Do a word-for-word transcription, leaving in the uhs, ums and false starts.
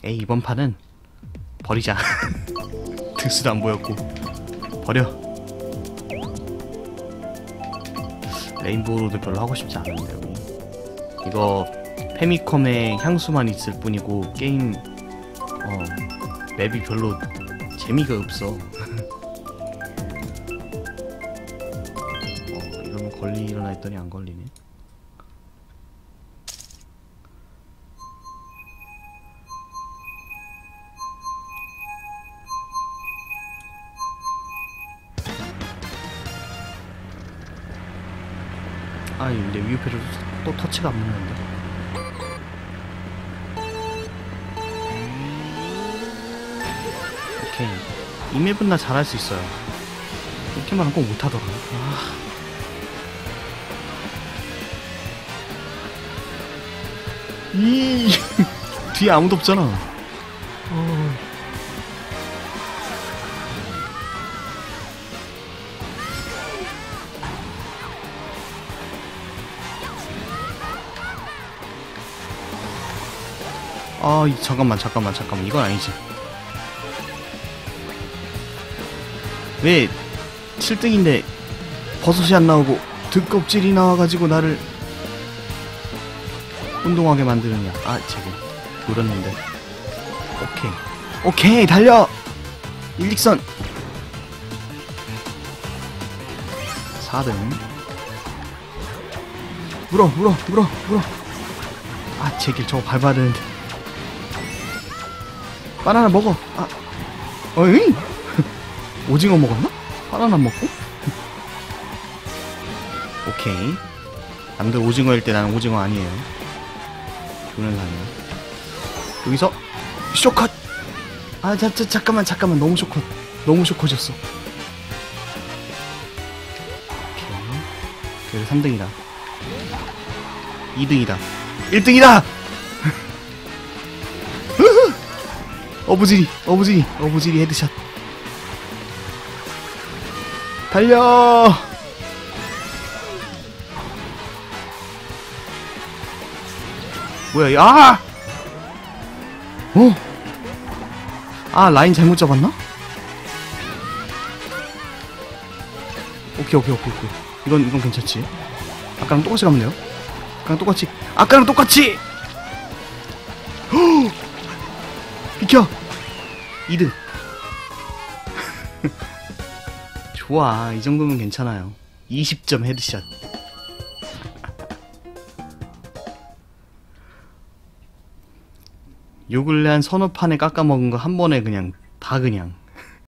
에이, 이번 판은 버리자. 득수도 안 보였고 버려. 레인보우로드 별로 하고 싶지 않은데 여기. 이거 페미컴의 향수만 있을 뿐이고 게임 어 맵이 별로 재미가 없어. 어 이러면 걸리려나 했더니 안 걸리네. 아니 근데 위유패를 또 터치가 안 맞는데. 오케이, 이 맵은 나 잘할 수 있어요. 이렇게만 하고 못하더라. 아. 이 뒤에 아무도 없잖아. 어. 아, 이, 잠깐만, 잠깐만, 잠깐만. 이건 아니지. 왜 칠 등인데 버섯이 안 나오고 등껍질이 나와가지고 나를 운동하게 만드느냐. 아, 제게 노렸는데. 오케이. 오케이, 달려! 일직선! 사 등. 물어, 물어, 물어, 물어. 아, 제길 저거 밟아야 되는데. 바나나 먹어. 아, 어이? 오징어 먹었나? 바나나 먹고? 오케이. 남들 오징어일 때 나는 오징어 아니에요. 좋은 상이야. 여기서 쇼컷. 아, 자, 자, 잠깐만, 잠깐만. 너무 쇼컷. 너무 쇼컷이었어. 오케이. 그래서 삼 등이다. 이 등이다. 일 등이다. 어부지리, 어부지리, 어부지리 헤드샷. 달려! 뭐야, 아! 어? 아, 라인 잘못 잡았나? 오케이, 오케이, 오케이, 오케이. 이건, 이건 괜찮지. 아까랑 똑같이 가면 돼요. 아까랑 똑같이. 아까랑 똑같이! 허! 비켜! 이 등. 좋아, 이 정도면 괜찮아요. 이십 점 헤드샷. 요 근래 한 서너 판에 깎아먹은 거 한 번에 그냥 다 그냥